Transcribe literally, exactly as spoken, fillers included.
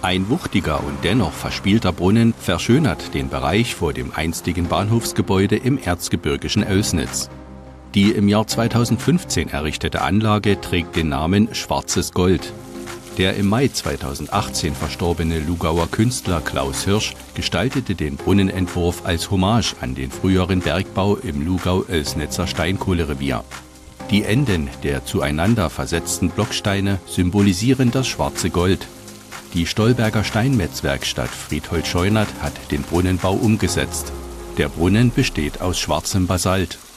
Ein wuchtiger und dennoch verspielter Brunnen verschönert den Bereich vor dem einstigen Bahnhofsgebäude im erzgebirgischen Oelsnitz. Die im Jahr zweitausendfünfzehn errichtete Anlage trägt den Namen Schwarzes Gold. Der im Mai zweitausendachtzehn verstorbene Lugauer Künstler Klaus Hirsch gestaltete den Brunnenentwurf als Hommage an den früheren Bergbau im Lugau-Oelsnitzer Steinkohlerevier. Die Enden der zueinander versetzten Blocksteine symbolisieren das schwarze Gold. Die Stolberger Steinmetzwerkstatt Friedhold Scheunert hat den Brunnenbau umgesetzt. Der Brunnen besteht aus schwarzem Basalt.